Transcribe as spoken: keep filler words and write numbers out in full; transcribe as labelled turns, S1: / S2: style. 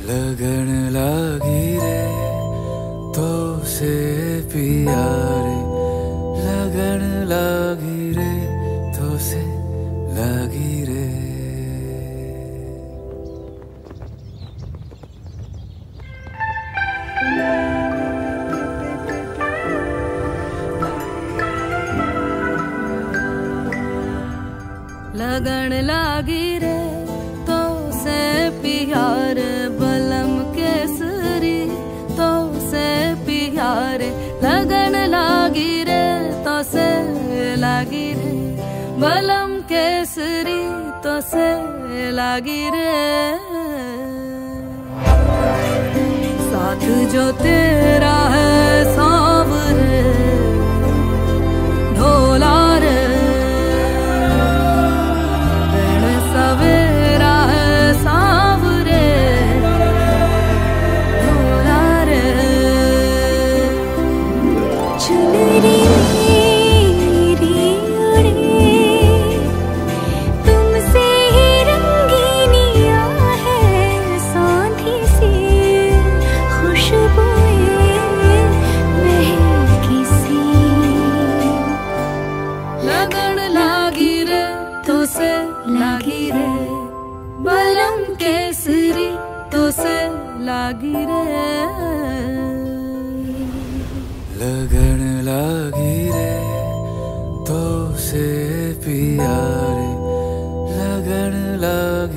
S1: लगन लागी रे तो से पिया रे, लगन लागी रे तो से लागी रे।
S2: लगन लागी रे तो से प्यार बलम केसरी तो से प्यार, लगन लागी रे तो से लागी रे बलम केसरी तो से लागी रे। साथ जो तेरा है सांवरे ढोला रे, सवेरा है सांवरे ढोला रे।
S3: चुनरी मेरी उड़े तुमसे ही रंगीनिया है, साथी सी खुशबुएं महकी सी।
S2: लगन लागी रे तो से लागी रे बलम केसरी तो से लागी रे।
S1: लगन लागी रे तो से पिया रे, लगन लागी